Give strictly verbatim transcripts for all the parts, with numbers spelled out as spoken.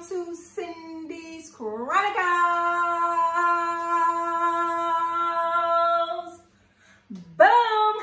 welcome to Cindy's Chronicles. Boom!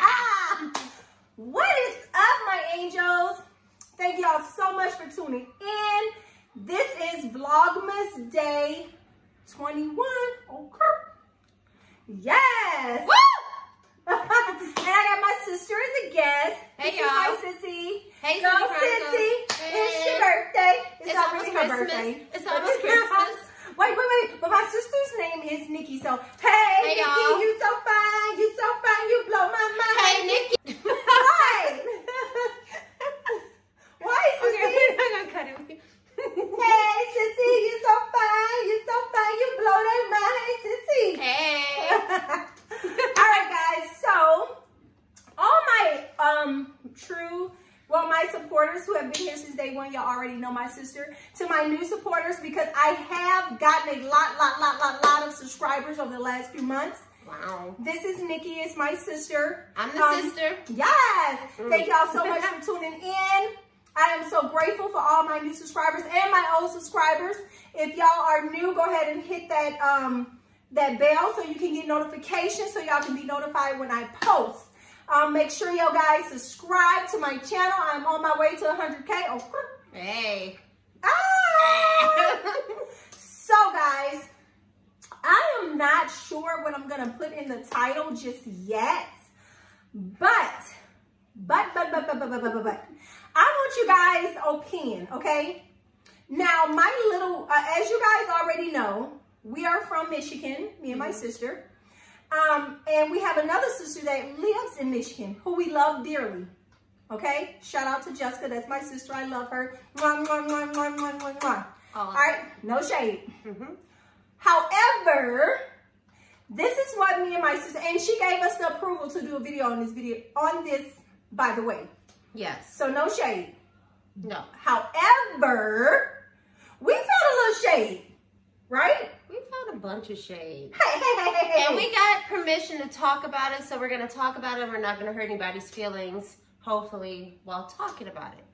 What is up, my angels? Thank y'all so much for tuning in. This is Vlogmas Day twenty-one. Okay. Yes! Woo! And I got my sister as a guest. Hey, this y'all. is my sissy. Hey, Go, Cindy sissy. Hey. It's your birthday. It's, It's not almost really her Christmas. birthday. It's almost Christmas. Wait, wait, wait. But my sister's name is Nikki. So, hey, Hey, Nikki, y'all. you so fine. You so fine. You blow my mind. Hey, Nikki. Why? Why, sissy? Okay, we're not gonna cut it. Hey, sissy, you so fine. You so fine. You blow their mind. Hey, sissy. Hey. All right, guys. So, all my um true, well, my supporters who have been here since day one, y'all already know my sister. To my new supporters, because I have gotten a lot, lot, lot, lot, lot of subscribers over the last few months. Wow. This is Nikki. It's my sister. I'm the Um, sister. Yes. Mm. Thank y'all so much for tuning in. I am so grateful for all my new subscribers and my old subscribers. If y'all are new, go ahead and hit that um that bell so you can get notifications, so y'all can be notified when I post. Um, make sure y'all guys subscribe to my channel. I'm on my way to one hundred K. Oh, Hey. ah! So, guys, I am not sure what I'm going to put in the title just yet. But, but, but, but, but, but, but, but, but, I want you guys' opinion, okay? Now, my little, uh, as you guys already know, we are from Michigan, me and my sister. Um, and we have another sister that lives in Michigan who we love dearly. Okay? Shout out to Jessica. That's my sister. I love her. Mwah, mwah, mwah, mwah, mwah, mwah, mwah. All right? No shade. Mm-hmm. However, this is what me and my sister, and she gave us the approval to do a video on this video, on this, by the way. Yes. So no shade. No. However, we felt a little shade, right? We found a bunch of shade. Hey, hey, hey, hey, hey. And we got permission to talk about it, so we're going to talk about it. We're not going to hurt anybody's feelings, hopefully, while talking about it.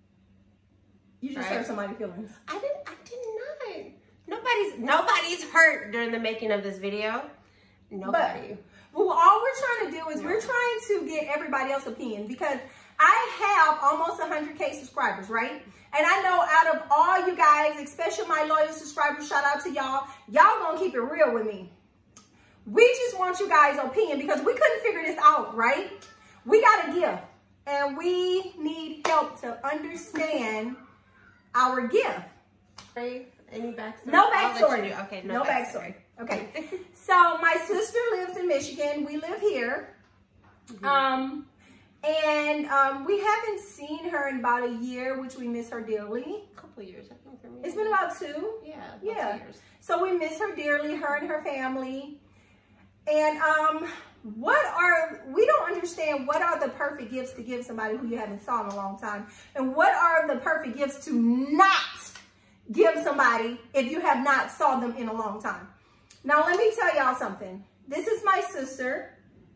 You just Right. hurt somebody's feelings. I didn't, I did not. Nobody's, nobody's hurt during the making of this video. Nobody. But well, all we're trying to do is No. we're trying to get everybody else's opinion, because I have almost one hundred K subscribers, right? And I know out of all you guys, especially my loyal subscribers, shout out to y'all. Y'all gonna keep it real with me. We just want you guys' opinion because we couldn't figure this out, right? We got a gift and we need help to understand our gift. Any backstory? No I'll let backstory. you do- Okay, no, No backstory. backstory. Okay. So my sister lives in Michigan. We live here. Mm-hmm. Um, and um, we haven't seen her in about a year, which we miss her dearly. A couple years, I think, for me. It's been about two. Yeah, about Yeah. two years. So we miss her dearly, her and her family. And um, what are, we don't understand what are the perfect gifts to give somebody who you haven't saw in a long time. And what are the perfect gifts to not give somebody if you have not saw them in a long time. Now, let me tell y'all something. This is my sister.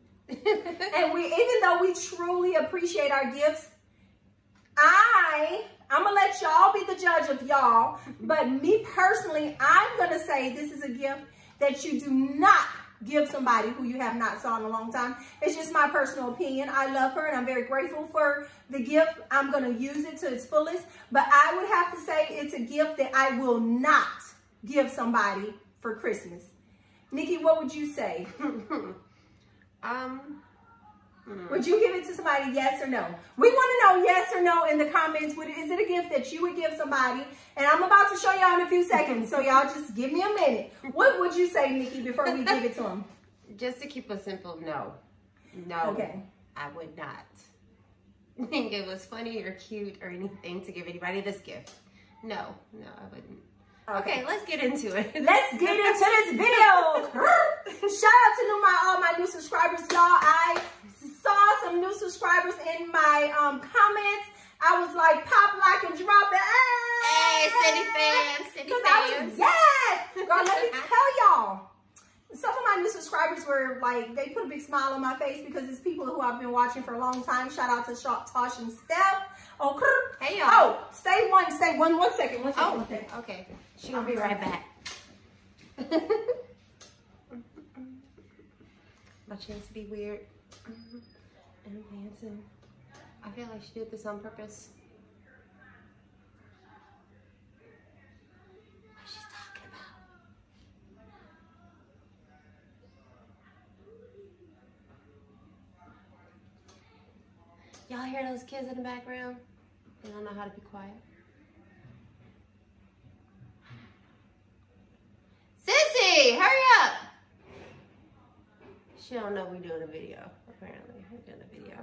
And we, even though we truly appreciate our gifts, I, I'm going to let y'all be the judge of y'all. But me personally, I'm going to say this is a gift that you do not give somebody who you have not saw in a long time. It's just my personal opinion. I love her and I'm very grateful for the gift. I'm going to use it to its fullest. But I would have to say it's a gift that I will not give somebody for Christmas. Nikki, what would you say? um, hmm. Would you give it to somebody, yes or no? We want to know yes or no in the comments. Would, is it a gift that you would give somebody? And I'm about to show y'all in a few seconds, so y'all just give me a minute. What would you say, Nikki, before we give it to them? Just to keep it simple, no. No. Okay. I would not think it was funny or cute or anything to give anybody this gift. No, no, I wouldn't. Okay, Okay, let's get into it. let's get into this video. Shout out to new, my, all my new subscribers, y'all. I saw some new subscribers in my um, comments. I was like, pop, like, and drop it. Hey, City fans, City fans. Was, yes! Girl, let me tell y'all. Some of my new subscribers were like, they put a big smile on my face because it's people who I've been watching for a long time. Shout out to Tosh and Steph. Oh, Hey, y'all. Oh, stay one, stay Okay, one one second, one second, Oh, one second. okay. She gonna be right back. My chance to be weird. And dancing. I feel like she did this on purpose. What's she talking about? Y'all hear those kids in the background? They don't know how to be quiet. Sissy, hurry up! She don't know we're doing a video, apparently. We're doing a video.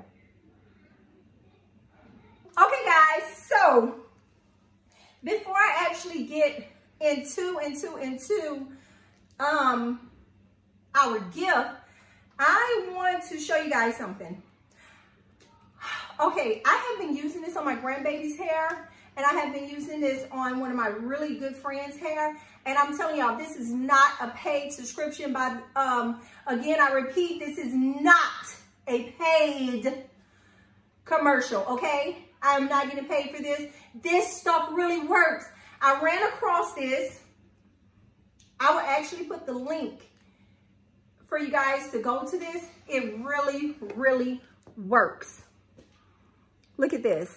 Okay, guys, so before I actually get into, into, into um, our gift, I want to show you guys something. Okay, I have been using this on my grandbaby's hair, and I have been using this on one of my really good friends' hair. And I'm telling y'all, this is not a paid subscription. By um, again, I repeat, this is not a paid commercial, okay? I'm not getting paid for this. This stuff really works. I ran across this. I will actually put the link for you guys to go to this. It really, really works. Look at this.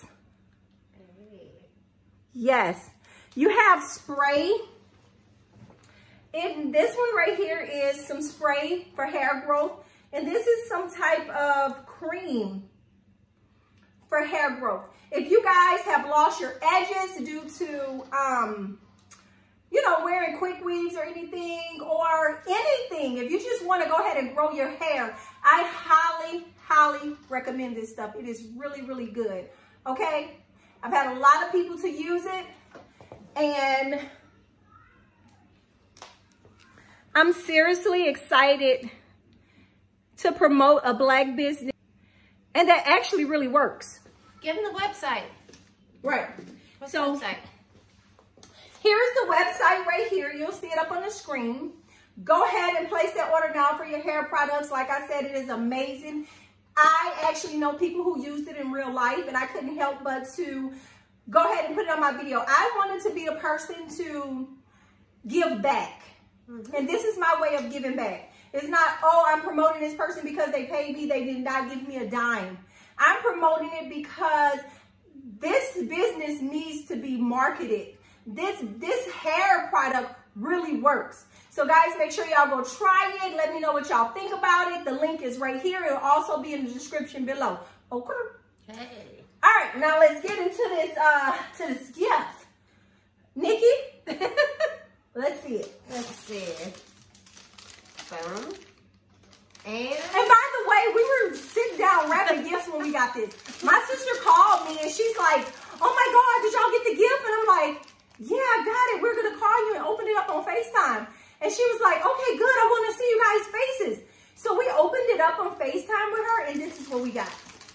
Yes. You have spray. And this one right here is some spray for hair growth. And this is some type of cream for hair growth. If you guys have lost your edges due to, um, you know, wearing quick weaves or anything, or anything, if you just want to go ahead and grow your hair, I highly, highly recommend this stuff. It is really, really good. Okay? I've had a lot of people to use it, and I'm seriously excited to promote a Black business, and that actually really works. Give them the website. Right. What's so, the website? Here's the website right here. You'll see it up on the screen. Go ahead and place that order now for your hair products. Like I said, it is amazing. I actually know people who used it in real life, and I couldn't help but to go ahead and put it on my video. I wanted to be a person to give back. Mm-hmm. And this is my way of giving back. It's not, oh, I'm promoting this person because they paid me. They did not give me a dime. I'm promoting it because this business needs to be marketed. This, this hair product really works. So guys, make sure y'all go try it. Let me know what y'all think about it. The link is right here. It'll also be in the description below. Okay. Hey. All right, now let's get into this, uh, to this gift. Nikki, let's see it. Let's see. Boom. And, and by the way, we were sitting down wrapping gifts when we got this. My sister called me and she's like, oh my God, did y'all get the gift? And I'm like, yeah, I got it. We're going to call you and open it up on FaceTime. And she was like, okay, good. I want to see you guys' faces. So we opened it up on FaceTime with her, and this is what we got.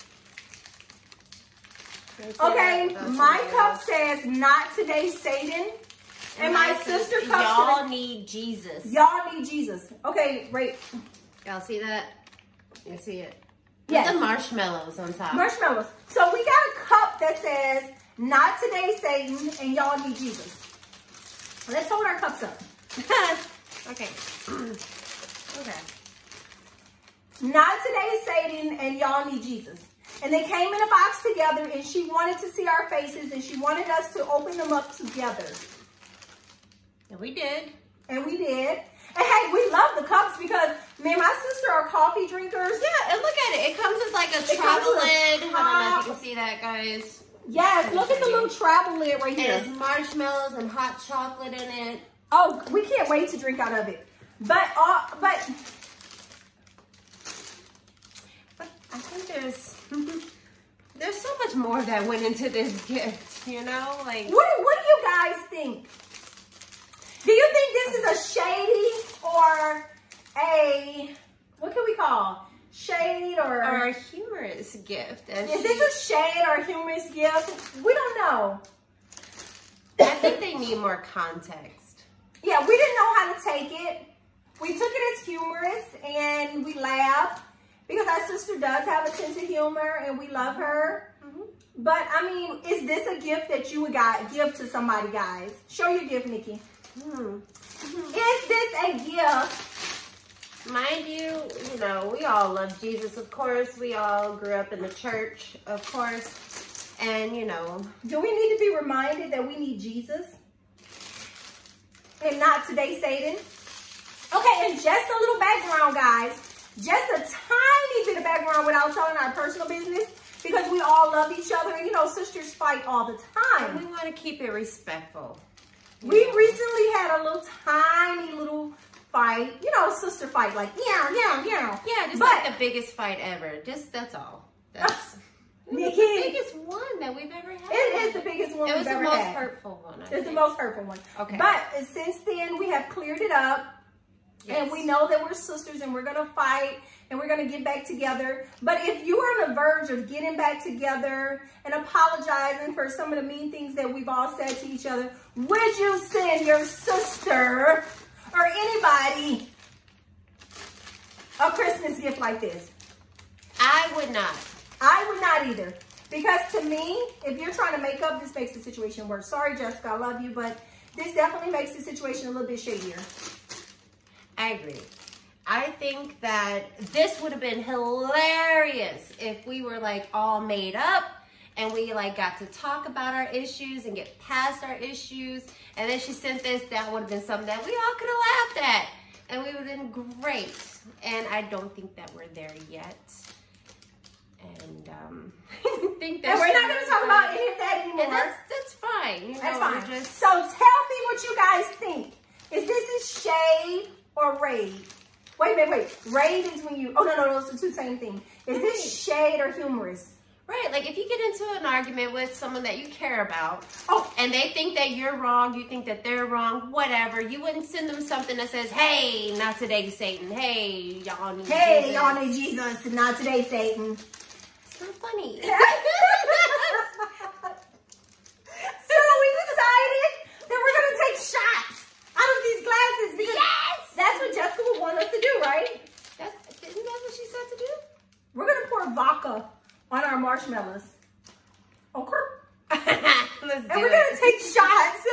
Okay, my cup says, not today, Satan. And, and my sister cup says, y'all need Jesus. Y'all need Jesus. Okay, right. Y'all see that? You see it? Yes. With the marshmallows on top. Marshmallows. So we got a cup that says, not today, Satan, and y'all need Jesus. Let's hold our cups up. Okay. Okay. Not today, Satan, and y'all need Jesus. And they came in a box together, and she wanted to see our faces, and she wanted us to open them up together. And we did. And we did. And hey, we love the cups because me and my sister are coffee drinkers. Yeah, and look at it. It comes with like a travel lid. I don't know if you can see that, guys. Yes, look at the little travel lid right here. It has marshmallows and hot chocolate in it. Oh, we can't wait to drink out of it. But, uh, but, but I think there's there's so much more that went into this gift. You know, like what? What do you guys think? Do you think this is a shady or a, what can we call? Shade or? Or a humorous gift. Is she, this a shade or a humorous gift? We don't know. I think they need more context. Yeah, we didn't know how to take it. We took it as humorous and we laughed because our sister does have a sense of humor and we love her. Mm-hmm. But, I mean, is this a gift that you would got, give to somebody, guys? Show your gift, Nikki. Hmm. Is this a gift? Mind you, you know, we all love Jesus, of course. We all grew up in the church, of course. And, you know. Do we need to be reminded that we need Jesus? And not today, Satan? Okay, and just a little background, guys. Just a tiny bit of background without telling our personal business. Because we all love each other. And, you know, sisters fight all the time. And we want to keep it respectful. We know. recently had a little tiny little fight. You know, sister fight. Like, yeah, yeah, yeah. Yeah, just but, like the biggest fight ever. Just, that's all. That's Nikki, the biggest one that we've ever had. It is the biggest one it we've ever had. It was the most hurtful one, I It's think. the most hurtful one. Okay. But since then, we have cleared it up. Yes. And we know that we're sisters and we're going to fight and we're going to get back together. But if you are on the verge of getting back together and apologizing for some of the mean things that we've all said to each other, would you send your sister or anybody a Christmas gift like this? I would not. I would not either. Because to me, if you're trying to make up, this makes the situation worse. Sorry, Jessica, I love you, but this definitely makes the situation a little bit shadier. I agree. I think that this would have been hilarious if we were like all made up and we like got to talk about our issues and get past our issues. And then she sent this, that would have been something that we all could have laughed at. And we would have been great. And I don't think that we're there yet. And um, I think that and we're not going to talk about any of that anymore. And that's, that's fine. You know, that's fine. Just... So tell me what you guys think. Is this a shade or raid? Wait, wait, wait. Raid is when you... Oh, no, no, those are the same thing. Is right. this shade or humorous? Right. Like, if you get into an argument with someone that you care about, oh, and they think that you're wrong, you think that they're wrong, whatever, you wouldn't send them something that says, hey, not today, Satan. Hey, y'all need hey, Jesus. y'all need Jesus. Not today, Satan. It's not funny. So we decided that we're going to take shots out of these glasses. Because yes! That's what Jessica would want us to do, right? That's, isn't that what she said to do? We're going to pour vodka on our marshmallows. Okay? Let's and do we're it. going to take shots.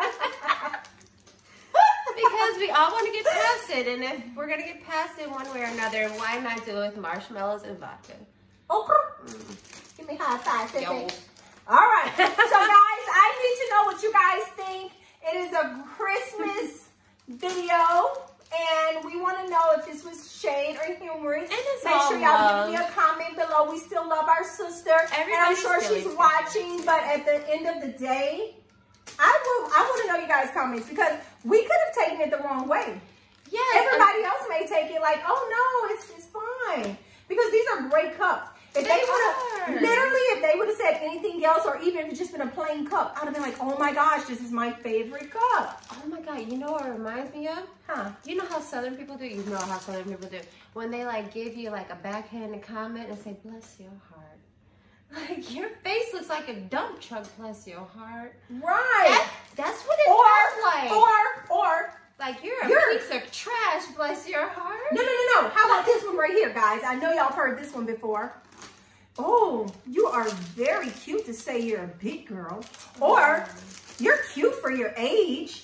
Because we all want to get past it. And if we're going to get past it one way or another, why not do it with marshmallows and vodka? Okay. Mm. Give me high five. Say, Yo. say. All right. So, guys, I need to know what you guys think. It is a Christmas video. And we want to know if this was shade or humorous. And it's Make all sure y'all love. give me a comment below. We still love our sister. Everybody's and I'm sure really she's good. watching. But at the end of the day, I will, I want to know you guys' comments. Because we could have taken it the wrong way. Yes. Everybody else may take it like, oh, no, it's, it's fine. Because these are great cups. If they, they would have, literally, if they would have said anything else, or even if it's just been a plain cup, I'd have been like, oh my gosh, this is my favorite cup. Oh my God, you know what it reminds me of? Huh? You know how Southern people do? You know how Southern people do. When they like give you like a backhanded comment and say, bless your heart. Like, your face looks like a dump truck, bless your heart. Right. That, that's what it or, feels like. Or, or. Like, you're a You're, piece of trash, bless your heart. No, no, no, no. How about this one right here, guys? I know y'all heard this one before. Oh, you are very cute to say you're a big girl. Or, you're cute for your age.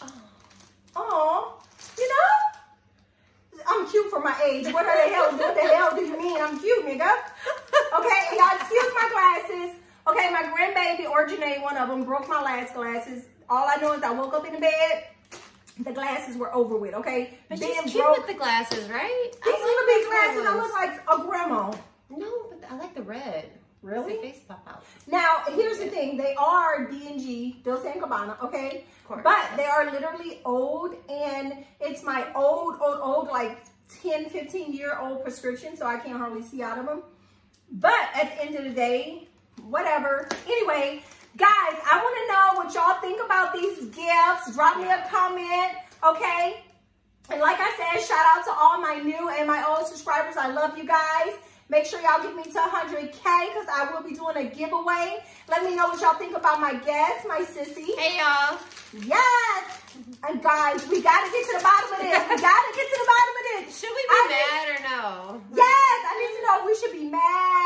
Oh, you know? I'm cute for my age. What the hell, what the hell do you mean I'm cute, nigga? Okay, and y'all excuse my glasses. Okay, my grandbaby, or Janae, one of them, broke my last glasses. All I know is I woke up in the bed. The glasses were over with, okay? But Being she's cute broke, with the glasses, right? these little big glasses, I look like a grandma. No, but I like the red. Really? The face pop out. Now, here's the thing. They are D and G, Dolce and Gabbana, okay? Of course. But they are literally old, and it's my old, old, old, like ten, fifteen year old prescription, so I can't hardly see out of them. But at the end of the day, whatever. Anyway, guys, I want to know what y'all think about these gifts. Drop me a comment, okay? And like I said, shout out to all my new and my old subscribers. I love you guys. Make sure y'all get me to one hundred K because I will be doing a giveaway. Let me know what y'all think about my guest, my sissy. Hey, y'all. Yes. And guys, we got to get to the bottom of this. We got to get to the bottom of this. Should we be I mad need, or no? Yes. I need to know if we should be mad.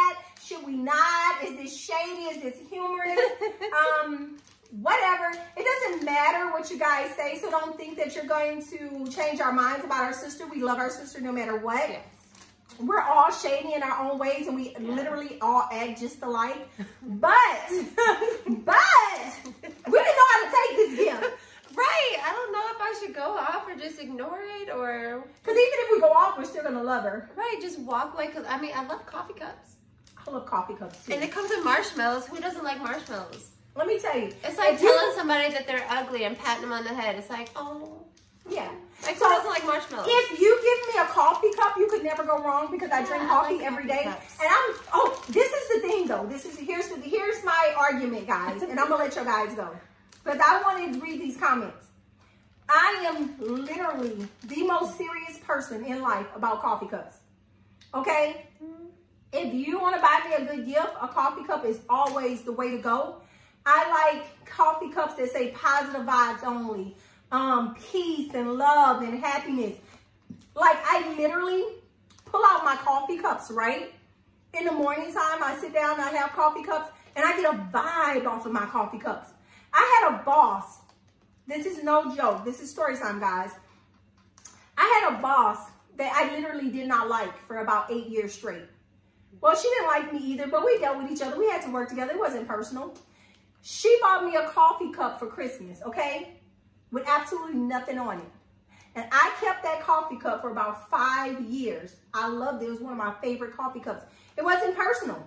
Should we not? Is this shady? Is this humorous? um, whatever. It doesn't matter what you guys say, so don't think that you're going to change our minds about our sister. We love our sister no matter what. Yes. We're all shady in our own ways, and we literally all act just alike. But, but, we didn't know how to take this gift. Right. I don't know if I should go off or just ignore it, or... Because even if we go off, we're still going to love her. Right. Just walk away. Because, I mean, I love coffee cups. I love coffee cups, too. And it comes with marshmallows. Who doesn't like marshmallows? Let me tell you. It's like if telling you, somebody that they're ugly and patting them on the head. It's like, oh. Yeah. Like, so who doesn't like marshmallows? If you give me a coffee cup, you could never go wrong because I yeah, drink I coffee like every coffee day. cups. And I'm, oh, this is the thing, though. This is, here's, the, here's my argument, guys. And I'm going to let your guys go. Because I wanted to read these comments. I am literally the most serious person in life about coffee cups. Okay? If you want to buy me a good gift, a coffee cup is always the way to go. I like coffee cups that say positive vibes only, um, peace and love and happiness. Like, I literally pull out my coffee cups, right? In the morning time, I sit down and I have coffee cups, and I get a vibe off of my coffee cups. I had a boss. This is no joke. This is story time, guys. I had a boss that I literally did not like for about eight years straight. Well, she didn't like me either, but we dealt with each other. We had to work together. It wasn't personal. She bought me a coffee cup for Christmas, okay? With absolutely nothing on it. And I kept that coffee cup for about five years. I loved it. It was one of my favorite coffee cups. It wasn't personal.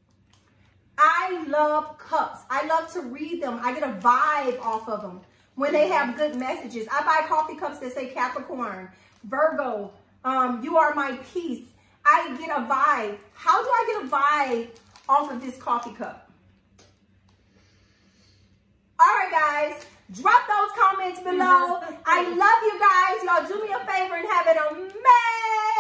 I love cups. I love to read them. I get a vibe off of them when they have good messages. I buy coffee cups that say Capricorn, Virgo, um, you are my peace. I get a vibe. How do I get a vibe off of this coffee cup? All right, guys. Drop those comments below. I love you guys. Y'all do me a favor and have an amazing